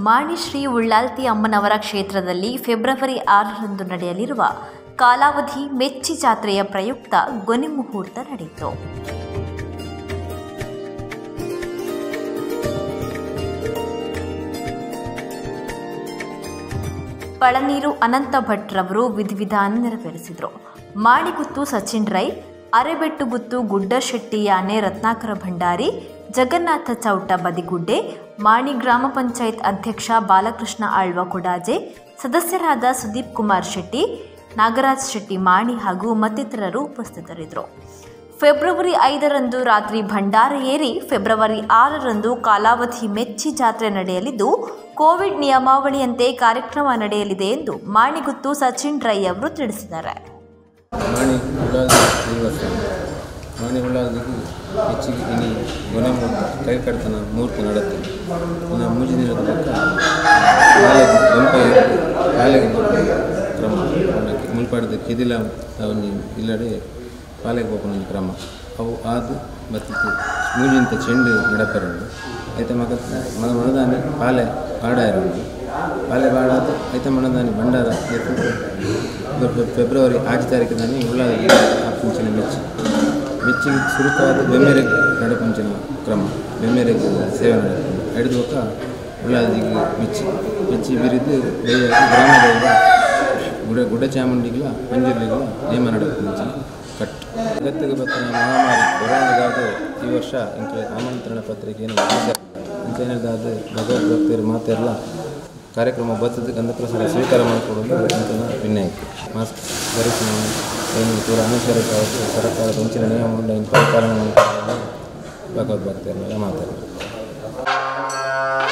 ಮಾಣಿ ಶ್ರೀ ಉಳ್ಳಾಲ್ತಿ ಅಮ್ಮನವರ ಕ್ಷೇತ್ರದಲ್ಲಿ ಫೆಬ್ರವರಿ 6ರಂದು ನಡೆಯಲಿರುವ ಕಾಲಾವಧಿ ಮೆಚ್ಚಿ ಜಾತ್ರೆಯ ಪ್ರಯುಕ್ತ ಗೊನೆ ಮುಹೂರ್ತ ನಡೆಯಿತು. ಪಳನೀರು ಅನಂತ ಭಟ್ರವರು ವಿಧಿವಿಧಾನ ನೆರವೇರಿಸಿದರು. ಮಾಣಿಗುತ್ತು ಸಚಿನ್ ರೈ, ಅರೆಬೆಟ್ಟುಗುತ್ತು ಗುಡ್ಡಶೆಟ್ಟಿ ಯಾನೆ ರತ್ನಾಕರ ಭಂಡಾರಿ, ಜಗನ್ನಾಥ ಚೌಟ ಬದಿಗುಡ್ಡೆ, ಮಾಣಿ ಗ್ರಾಮ ಪಂಚಾಯತ್ ಅಧ್ಯಕ್ಷ ಬಾಲಕೃಷ್ಣ ಆಳ್ವ ಕೊಡಾಜೆ, ಸದಸ್ಯರಾದ ಸುದೀಪ್ ಕುಮಾರ್ ಶೆಟ್ಟಿ, ನಾಗರಾಜ್ ಶೆಟ್ಟಿ ಮಾಣಿ ಹಾಗೂ ಮತ್ತಿತರರು ಉಪಸ್ಥಿತರಿದ್ದರು. ಫೆಬ್ರವರಿ 5ರಂದು ರಾತ್ರಿ ಭಂಡಾರ ಏರಿ ಫೆಬ್ರವರಿ 6ರಂದು ಕಾಲಾವಧಿ ಮೆಚ್ಚಿ ಜಾತ್ರೆ ನಡೆಯಲಿದ್ದು, ಕೋವಿಡ್ ನಿಯಮಾವಳಿಯಂತೆ ಕಾರ್ಯಕ್ರಮ ನಡೆಯಲಿದೆ ಎಂದು ಮಾಣಿಗುತ್ತು ಸಚಿನ್ ರೈ ಅವರು ತಿಳಿಸಿದ್ದಾರೆ. ಮಾಣಿ ಉಳ್ಳಾಲ್ದಿಗೆ ಹೆಚ್ಚಿಗೆ ಇನಿ ಗೊನೆ ಕೈ ಕಡ್ತನ ಮೂರ್ತಿ ನಡತ್ತೆ ಇನ್ನು ಮೂಜಿ ದಿನದ ಪಕ್ಕ ಪಾಲೆಗೆ ಕ್ರಮ ಮುಲ್ಪಾಡ್ದು ಕಿದಿಲ ಅವನಿ ಇಲ್ಲಡೆ ಪಾಲೆಗೆ ಹೋಗೋಣ ಕ್ರಮ ಅವು ಆದು ಬತ್ತಿತ್ತು ಮೂಜಿಂತ ಚೆಂಡು ನಡಪೆರಂಡು ಐತೆ ಮಗ ಮಣದಾನಿ ಪಾಲೆ ಬಾಡ ಇರೋದು ಪಾಲೆ ಬಾಡಾದ ಐತೆ ಮಣದಾನಿ ಭಂಡಾರ ಫೆಬ್ರವರಿ 6 ತಾರೀಕಿನಲ್ಲಿ ಉಳ್ಳಾಲ್ದಿ ಆಪುಂಚಿನ ಮೆಚ್ಚಿಗೆ ಸುರುಕಾದ ಬೆಮ್ಮೆರೆಗೆ ನಡಪಂಚಿನ ಕ್ರಮ ಬೆಮ್ಮೆರೆಗೆ ಸೇವೆ ನಡಪಂಚ ಹಿಡಿದು ಹೋಗ ಉಳ್ಳಾಲ್ದಿಗೆ ಮೆಚ್ಚಿ ಬಿರಿದು ಗ್ರಾಮದ ಗುಡ ಚಾಮುಂಡಿಗಳ ಮಂಜೂರ್ಲಿಗಳ ನೇಮ ನಡಪಂಚ ಕಟ್ ಜಗತ್ತಿಗೆ ಬತ್ತಿನ ಮಹಾಮಾರಿ ಕೊರೋನಾದಾದ ಈ ವರ್ಷ ಇಂಥ ಆಮಂತ್ರಣ ಪತ್ರಿಕೆಯನ್ನು ಇಂಥೇನದಾದ ಭಗವದ್ ಭಕ್ತರು ಮಾತೆಲ್ಲ ಕಾರ್ಯಕ್ರಮ ಬರ್ತದೆ ಗಂಧಪ್ರಸಾದ ಸ್ವೀಕಾರ ಮಾಡಿಕೊಡೋದು ಇಂಥನ ವಿನಾಯಿತಿ ಮಾಸ್ಕ್ ಧರಿಸಿ ಏನು ಕೂಡ ಅನುಸರಿಸಬಹುದು ಸರ್ಕಾರದ ಮುಂಚಿನ ನಿಯಮವನ್ನು ಪರಿಪಾಲನೆ ಮಾಡಿಕೊಳ್ಳಲು ಭಗವದ್ ಭಕ್ತರನ್ನೆಲ್ಲ ಮಾತಾಡ್ತಾರೆ.